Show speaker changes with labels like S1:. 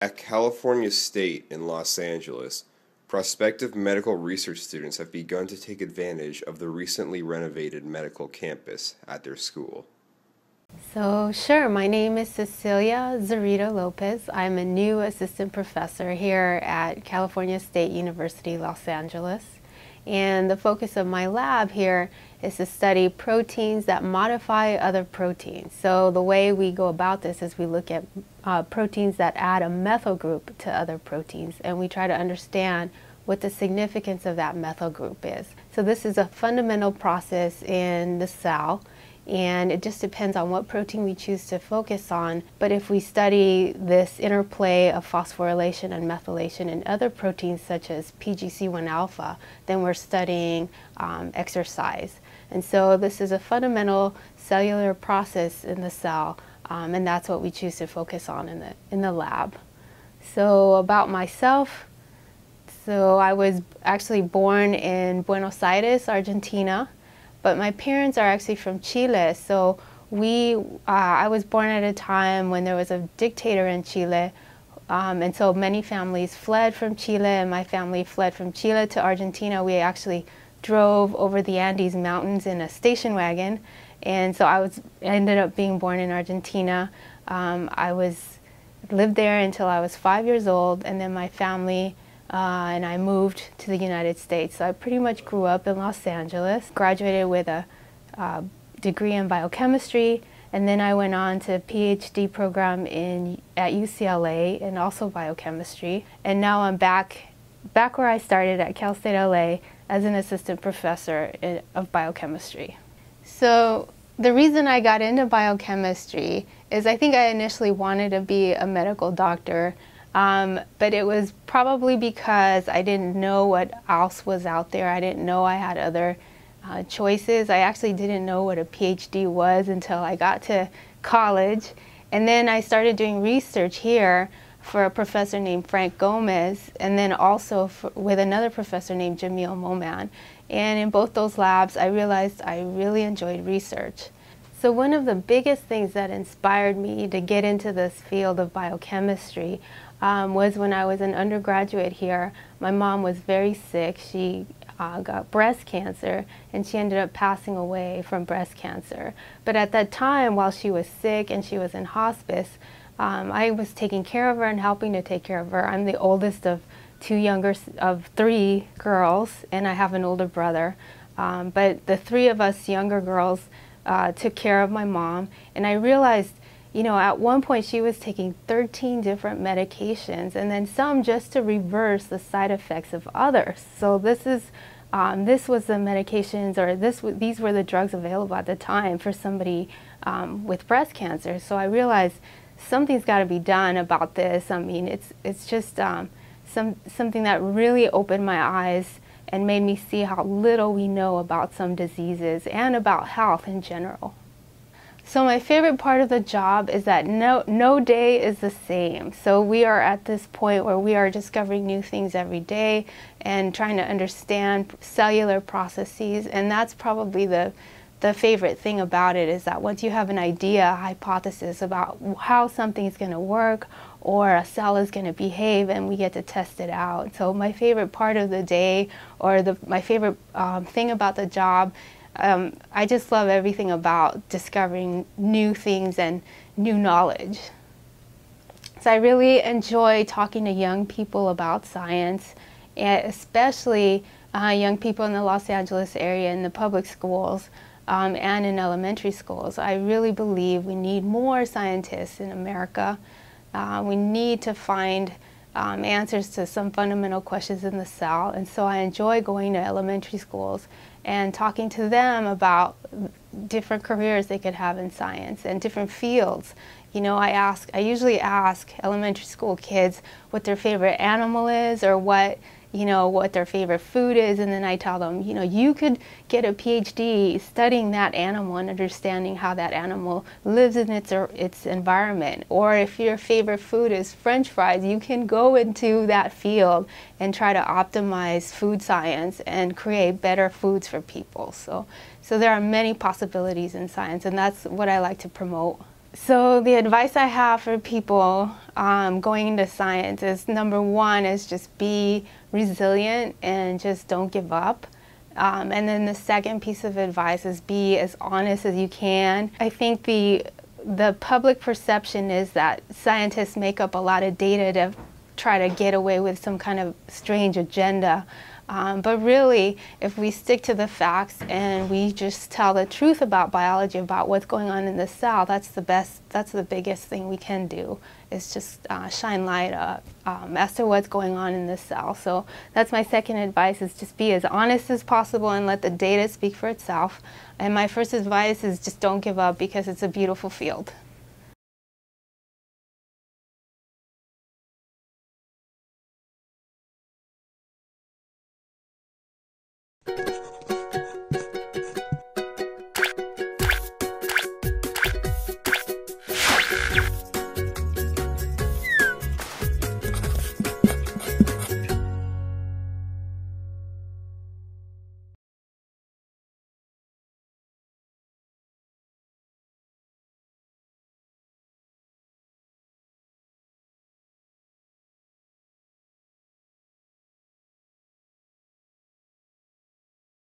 S1: At California State in Los Angeles, prospective medical research students have begun to take advantage of the recently renovated medical campus at their school.
S2: So sure, my name is Cecilia Zurita-Lopez. I'm a new assistant professor here at California State University, Los Angeles. And the focus of my lab here is to study proteins that modify other proteins. So the way we go about this is we look at proteins that add a methyl group to other proteins, and we try to understand what the significance of that methyl group is. So this is a fundamental process in the cell, and it just depends on what protein we choose to focus on. But if we study this interplay of phosphorylation and methylation in other proteins such as PGC1 alpha, then we're studying exercise. And so this is a fundamental cellular process in the cell, and that's what we choose to focus on in the lab. So about myself, so I was actually born in Buenos Aires, Argentina. But my parents are actually from Chile, so I was born at a time when there was a dictator in Chile, and so many families fled from Chile, and my family fled from Chile to Argentina. We actually drove over the Andes Mountains in a station wagon, and so I ended up being born in Argentina. I lived there until I was 5 years old, and then my family and I moved to the United States. So I pretty much grew up in Los Angeles, graduated with a degree in biochemistry, and then I went on to a PhD program at UCLA and also biochemistry. And now I'm back where I started at Cal State LA as an assistant professor of biochemistry. So the reason I got into biochemistry is I think I initially wanted to be a medical doctor. But it was probably because I didn't know what else was out there. I didn't know I had other choices. I actually didn't know what a PhD was until I got to college. And then I started doing research here for a professor named Frank Gomez, and then also with another professor named Jamil Moman. And in both those labs, I realized I really enjoyed research. So one of the biggest things that inspired me to get into this field of biochemistry was when I was an undergraduate here. My mom was very sick. She got breast cancer, and she ended up passing away from breast cancer. But at that time, while she was sick and she was in hospice, I was taking care of her and helping to take care of her. I'm the oldest of three girls, and I have an older brother. But the three of us younger girls took care of my mom, and I realized, you know, at one point she was taking 13 different medications, and then some just to reverse the side effects of others. So this was the medications, or these were the drugs available at the time for somebody with breast cancer. So I realized something's got to be done about this. I mean, it's just something that really opened my eyes and made me see how little we know about some diseases and about health in general. So my favorite part of the job is that no day is the same. So we are at this point where we are discovering new things every day and trying to understand cellular processes, and that's probably the favorite thing about it, is that once you have an idea, a hypothesis about how something's going to work or a cell is going to behave, and we get to test it out. So my favorite part of the day, or my favorite thing about the job, I just love everything about discovering new things and new knowledge. So I really enjoy talking to young people about science, and especially young people in the Los Angeles area in the public schools and in elementary schools. I really believe we need more scientists in America. We need to find answers to some fundamental questions in the cell, and so I enjoy going to elementary schools and talking to them about different careers they could have in science and different fields. You know, I usually ask elementary school kids what their favorite animal is, or what their favorite food is, and then I tell them, you know, you could get a PhD studying that animal and understanding how that animal lives in its environment. Or if your favorite food is French fries, you can go into that field and try to optimize food science and create better foods for people. So there are many possibilities in science, and that's what I like to promote. So the advice I have for people going into science is, number one is just be resilient and just don't give up. And then the second piece of advice is be as honest as you can. I think the public perception is that scientists make up a lot of data to try to get away with some kind of strange agenda. But really, if we stick to the facts and we just tell the truth about biology, about what's going on in the cell, that's the biggest thing we can do, is just shine light as to what's going on in the cell. So that's my second advice, is just be as honest as possible and let the data speak for itself. And my first advice is just don't give up, because it's a beautiful field.